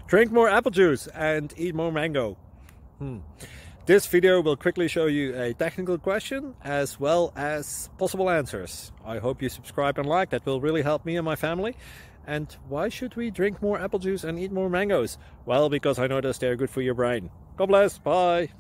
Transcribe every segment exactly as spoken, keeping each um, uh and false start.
Drink more apple juice and eat more mango. Hmm. This video will quickly show you a technical question as well as possible answers. I hope you subscribe and like, that will really help me and my family. And why should we drink more apple juice and eat more mangoes? Well, because I noticed they're good for your brain. God bless, bye!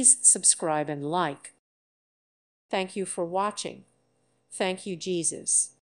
Subscribe and like. Thank you for watching. Thank you, Jesus.